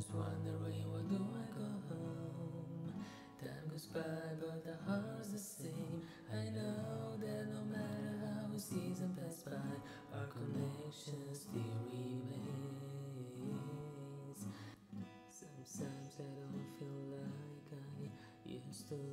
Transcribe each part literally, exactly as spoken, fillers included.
was wondering, when do I go home? Time goes by, but the heart's the same. I know that no matter how seasons pass by, our connection still remains. Sometimes I don't feel like I used to.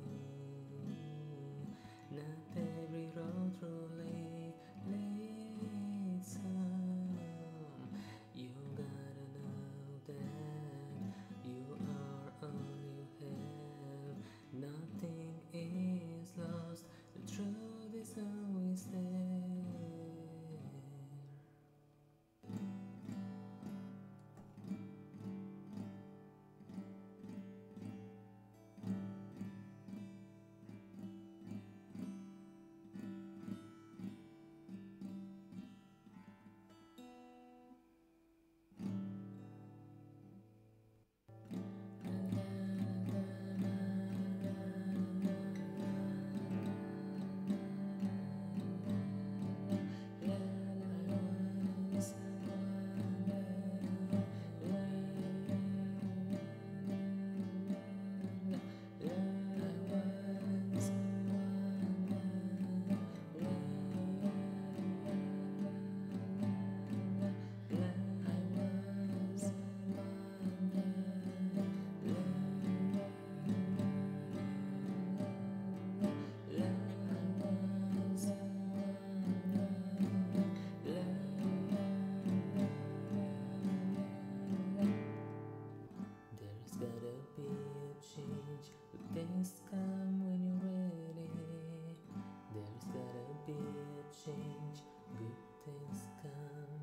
Not every road truly leads home. You gotta know that you are all you have. Nothing is lost, the truth is always there. There's gotta be a change, but things come when you're ready. There's gotta be a change, good things come.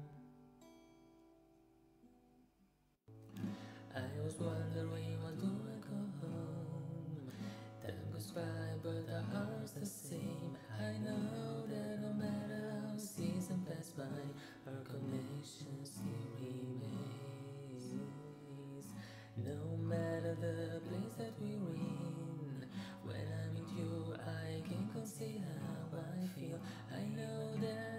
I was wondering, when do I go home? Time goes by, but our heart's the same. I know that no matter how seasons pass by, our connection still remains. No matter the place that we're in, when I'm with you, I can conceal how I feel. I know that